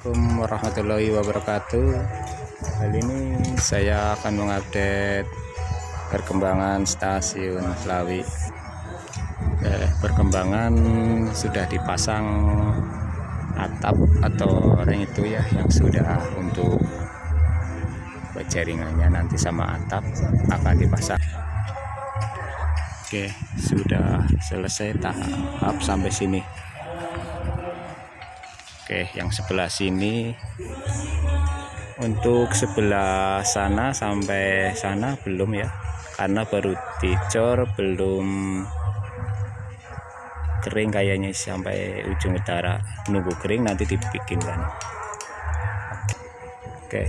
Assalamualaikum warahmatullahi wabarakatuh. Kali ini saya akan mengupdate perkembangan stasiun Klawi. Perkembangan sudah dipasang atap atau ring itu ya, yang sudah untuk jaringannya nanti sama atap akan dipasang. Oke, sudah selesai tahap sampai sini. Oke, yang sebelah sini, untuk sebelah sana sampai sana belum ya, karena baru dicor, belum kering kayaknya sampai ujung utara. Nunggu kering nanti dibikinkan. Oke,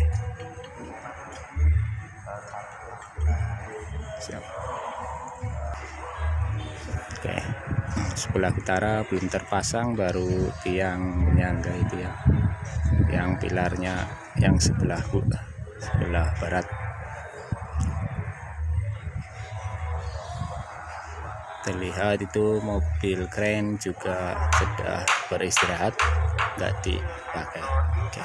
siap. Oke, sebelah utara belum terpasang, baru tiang penyangga itu ya, yang pilarnya yang sebelah barat. Terlihat itu mobil kren juga sudah beristirahat, nggak dipakai. Oke.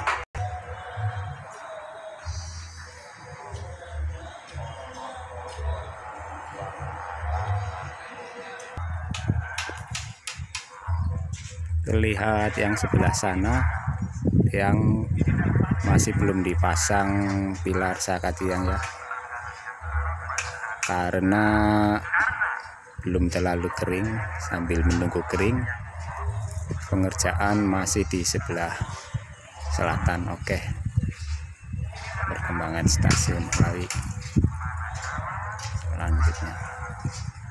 Terlihat yang sebelah sana yang masih belum dipasang pilar saka tiang ya, karena belum terlalu kering. Sambil menunggu kering, pengerjaan masih di sebelah selatan. Oke, perkembangan stasiun Klawi selanjutnya.